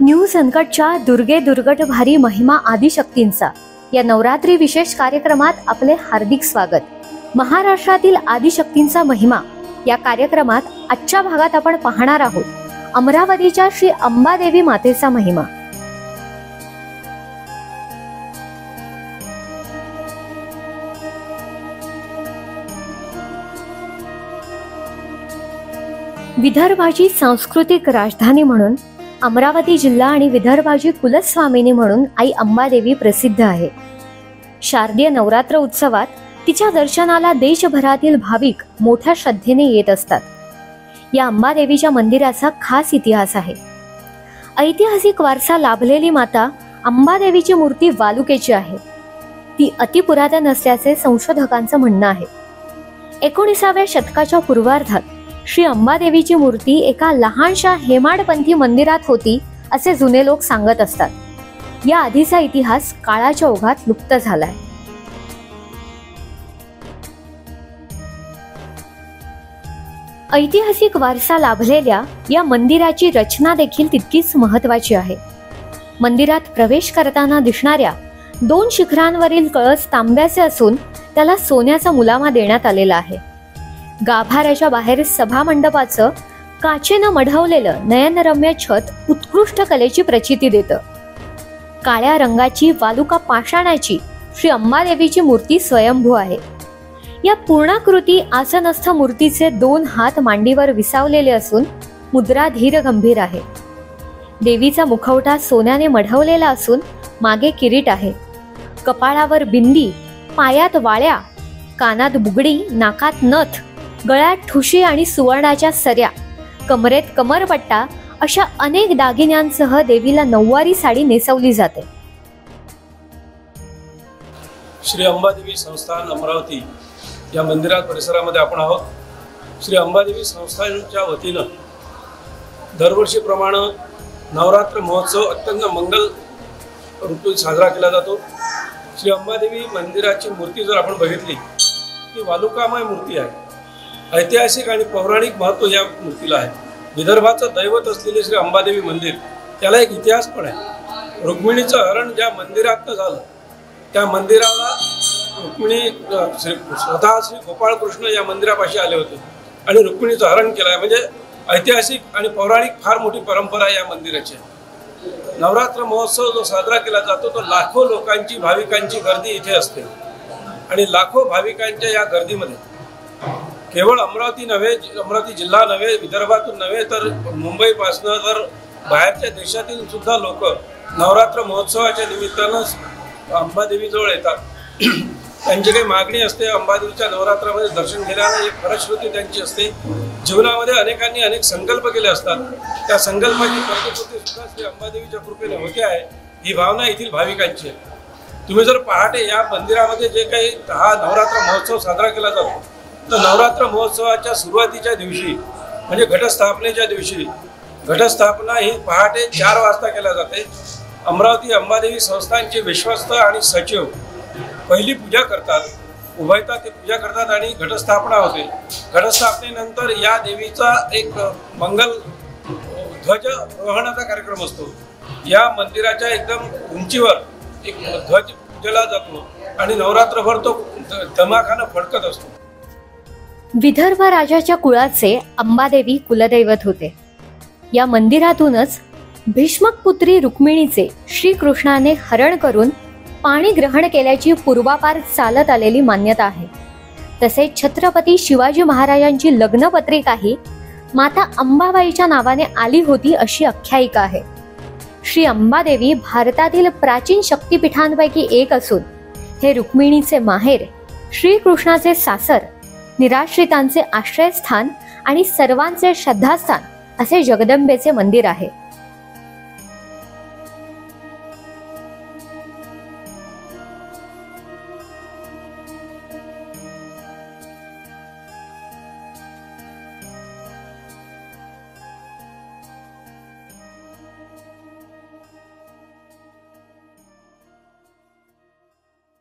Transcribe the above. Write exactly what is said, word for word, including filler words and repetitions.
New संकटच्या दुर्गे दुर्गट भारी महिमा आदिशक्तींचा या नवरात्री विशेष कार्यक्रमात आपले हार्दिक स्वागत। महाराष्ट्रातील आदिशक्तींचा महिमा या कार्यक्रमात आजच्या भागात आपण पाहणार आहोत अमरावतीच्या श्री अंबादेवी मातेचा महिमा। विदर्भाची सांस्कृतिक राजधानी म्हणून अमरावती जिल्हा आणि विदर्भाची कुलस्वामिनी म्हणून आई अंबादेवी प्रसिद्ध आहे। शारदीय नवरात्र उत्सवात तिच्या दर्शनाला देशभरातील भाविक मोठ्या श्रद्धेने येत असतात। या अंबादेवीच्या मंदिराचा खास इतिहास आहे। ऐतिहासिक वारसा लाभलेली माता अंबादेवीची मूर्ती वालुकेची आहे। ती अतिपुरातन असल्याचे संशोधकांचं म्हणणं आहे। एकोणिसाव्या शतकाच्या पूर्वार्धात श्री अंबादेवीची मूर्ती एका लहानशा हेमाडपंथी मंदिरात होती असे जुने लोक सांगत असतात। या आधीचा इतिहास काळाच्या ओघात लुप्त झालाय। ऐतिहासिक वारसा लाभलेल्या या मंदिराची रचना देखील तितकीच महत्त्वाची आहे। मंदिरात प्रवेश करताना दिसणाऱ्या दोन शिखरांवरील कळस तांब्याचे असून त्याला सोन्याचा मुलामा देण्यात आलेला आहे। गाभाऱ्याच्या बाहेर सभा मंडपाचं काचेनं मढवलेलं नयनरम्य छत उत्कृष्ट कलेची प्रचिती देतं। काळ्या रंगाची वालुका पाषाणाची श्री अंबादेवीची मूर्ती स्वयंभू आहे। या पूर्णाकृती आसनस्थ मूर्तीचे दोन हात मांडीवर विसावलेले असून मुद्रा धीर गंभीर आहे। देवीचा मुखवटा सोन्याने मढवलेला असून मागे किरीट आहे। कपाळावर बिंदी, पायात वाळ्या, कानात बुगडी, नाकात नथ, गळ्यात ठुशी आणि सुवर्णाच्या सऱ्या, कमरेत कमरपट्टा अशा अनेक दागिन्यांसह देवीला नऊवारी साडी नेसवली जाते। श्री अंबादेवी संस्थान अमरावती या मंदिरात परिसरामध्ये आपण आहोत। श्री अंबादेवी संस्थानच्या वतीनं दरवर्षीप्रमाणे नवरात्र महोत्सव अत्यंत मंगल रूपात साजरा केला जातो। श्री अंबादेवी मंदिराची मूर्ती जर आपण बघितली ती वालुकामय मूर्ती आहे। ऐतिहासिक आणि पौराणिक महत्त्व या मूर्तीला आहे। विदर्भाचं दैवत असलेले श्री अंबादेवी मंदिर त्याला एक इतिहास पण आहे। रुक्मिणीचं हरण ज्या मंदिरात झालं त्या मंदिराला रुक्मिणी श्री स्वतः श्री गोपाळ कृष्ण या मंदिरापाशी आले होते आणि रुक्मिणीचं हरण केलं आहे। म्हणजे ऐतिहासिक आणि पौराणिक फार मोठी परंपरा या मंदिराची आहे। नवरात्र महोत्सव जो साजरा केला जातो तो लाखो लोकांची भाविकांची गर्दी इथे असते आणि लाखो भाविकांच्या या गर्दीमध्ये केवळ अमरावती नव्हे, अमरावती जिल्हा नव्हे, विदर्भातून नव्हे तर मुंबईपासनं तर बाहेरच्या देशातील सुद्धा लोक नवरात्र महोत्सवाच्या निमित्तानं अंबादेवीजवळ येतात। त्यांची काही मागणी असते। अंबादेवीच्या नवरात्रामध्ये दर्शन घेण्याला एक फलश्रुती त्यांची असते। जीवनामध्ये अनेकांनी अनेक संकल्प केले असतात। त्या संकल्पाची प्रतिपूर्ती सुद्धा श्री अंबादेवीच्या कृपेने होते आहे ही भावना येथील भाविकांची आहे। तुम्ही जर पहाटे या मंदिरामध्ये जे काही हा नवरात्र महोत्सव साजरा केला जातो तर नवरात्र महोत्सवाच्या सुरुवातीच्या दिवशी म्हणजे घटस्थापनेच्या दिवशी घटस्थापना ही पहाटे चार वाजता केल्या जाते। अमरावती अंबादेवी संस्थानचे विश्वस्त आणि सचिव पहिली पूजा करतात, उभयता ते पूजा करतात आणि घटस्थापना होते। घटस्थापनेनंतर या देवीचा एक मंगल ध्वजारोहणाचा कार्यक्रम असतो। या मंदिराच्या एकदम उंचीवर एक ध्वज पूजला जातो आणि नवरात्रभर तो धमाकानं फडकत असतो। विदर्भ राजाच्या कुळाचे अंबादेवी कुलदैवत होते। या मंदिरातूनच भीष्मक पुत्री रुक्मिणीचे श्रीकृष्णाने हरण करून पाणी ग्रहण केल्याची पूर्वापार चालत आलेली मान्यता आहे। तसेच छत्रपती शिवाजी महाराजांची लग्नपत्रिकाही माता अंबाबाईच्या नावाने आली होती अशी आख्यायिका आहे। श्री अंबादेवी भारतातील प्राचीन शक्तिपीठांपैकी एक असून हे रुक्मिणीचे माहेर, श्रीकृष्णाचे सासर, निराश्रितांचे आश्रयस्थान आणि सर्वांचे श्रद्धास्थान असे जगदंबेचे मंदिर आहे।